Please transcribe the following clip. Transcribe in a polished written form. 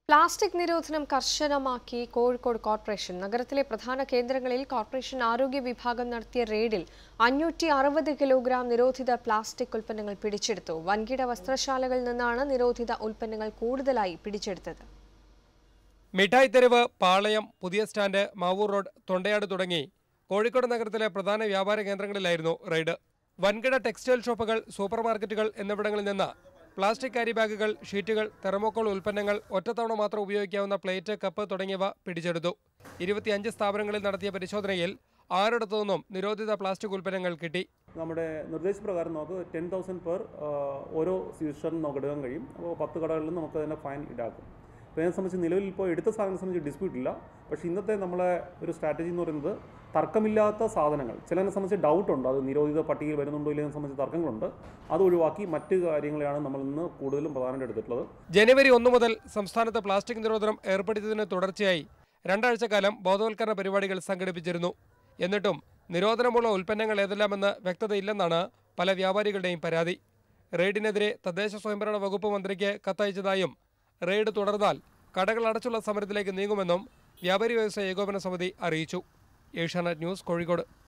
Plastic നിരോധനം കർശനമാക്കി Kozhikode corporation. നഗരത്തിലെ പ്രധാന കേന്ദ്രങ്ങളിൽ കോർപ്പറേഷൻ ആരോഗ്യ വിഭാഗം നടത്തിയ റെയ്ഡിൽ 560 കിലോഗ്രാം നിരോധിത പ്ലാസ്റ്റിക് ഉൽപ്പന്നങ്ങൾ പിടിച്ചെടുത്തു. വൻകിട വസ്ത്രശാലകളിൽ നിന്നാണ് നിരോധിത ഉൽപ്പന്നങ്ങൾ കൂടുതലായി പിടിച്ചെടുത്തത്. മിഠായി തെരുവ്, പാളയം, പുതിയ സ്റ്റാൻഡ്, മാവൂർ റോഡ്, തൊണ്ടയാട് തുടങ്ങി കോഴിക്കോട് നഗരത്തിലെ പ്രധാന വ്യാപാര കേന്ദ്രങ്ങളിലായിരുന്നു റെയ്ഡ്. വൻകിട ടെക്സ്റ്റൈൽ ഷോപ്പുകൾ, സൂപ്പർ മാർക്കറ്റുകൾ എന്നിവിടങ്ങളിൽ നിന്ന് പ്ലാസ്റ്റിക് കാരി ബാഗുകൾ, ഷീറ്റുകൾ, തെർമോക്കോൾ ഉൽപ്പന്നങ്ങൾ, ഒറ്റത്തവണ മാത്രം ഉപയോഗിക്കാവുന്ന പ്ലേറ്റ്, കപ്പ് തുടങ്ങിയവ പിടിച്ചെടുത്തു. 25 സ്ഥാപനങ്ങളിൽ നടത്തിയ പരിശോധനയിൽ 6 നിന്നും നിരോധിത പ്ലാസ്റ്റിക് ഉൽപ്പന്നങ്ങൾ കിട്ടി. നമ്മുടെ നിർദ്ദേശപ്രകാരം നമുക്ക് 10,000 പെർ ഓരോ സീസണിലും നമുക്ക് എടുക്കാൻ കഴിയും. അപ്പോൾ 10 കടകളിലും നമുക്ക് തന്നെ ഫൈൻ ഈടാക്കും. അപ്പോൾ ഇതിനെ സംബന്ധിച്ച് നിലവിൽ ഇപ്പോൾ എടുത്ത സാധനങ്ങളെ സംബന്ധിച്ച് ഡിസ്പ്യൂട്ട് ഇല്ല. പക്ഷേ ഇന്നത്തെ നമ്മളെ ഒരു സ്ട്രാറ്റജി എന്ന് പറയുന്നത് തർക്കമില്ലാത്ത സാധനങ്ങൾ, ചിലതിനെ സംബന്ധിച്ച് ഡൗട്ടുണ്ട്, അത് നിരോധിത പട്ടികയിൽ വരുന്നുണ്ടോ ഇല്ലെന്ന് സംബന്ധിച്ച് തർക്കങ്ങളുണ്ട്. അത് ഒഴിവാക്കി മറ്റ് കാര്യങ്ങളെയാണ് നമ്മൾ ഇന്ന് കൂടുതലും പ്രധാനമായിട്ട് എടുത്തിട്ടുള്ളത്. ജനുവരി 1 മുതൽ സംസ്ഥാനത്ത് പ്ലാസ്റ്റിക് നിരോധനം ഏർപ്പെടുത്തിയതിന് തുടർച്ചയായി 2 ആഴ്ചക്കാലം ബോധവൽക്കരണ പരിപാടികൾ സംഘടിപ്പിച്ചിരുന്നു. എന്നിട്ടും നിരോധനമുള്ള ഉൽപ്പന്നങ്ങൾ ഏതെല്ലാമെന്ന് വ്യക്തതയില്ലെന്നാണ് പല വ്യാപാരികളുടെയും പരാതി. റെയ്ഡിനെതിരെ തദ്ദേശ സ്വയംഭരണ വകുപ്പ് മന്ത്രിക്ക് കത്തയച്ചതായും റെയ്ഡ് തുടർന്നാൽ കടകൾ അടച്ചുള്ള സമരത്തിലേക്ക് നീങ്ങുമെന്നും വ്യാപാരി വ്യവസായ ഏകോപന സമിതി അറിയിച്ചു. ഏഷ്യാനെറ്റ് ന്യൂസ്, കോഴിക്കോട്.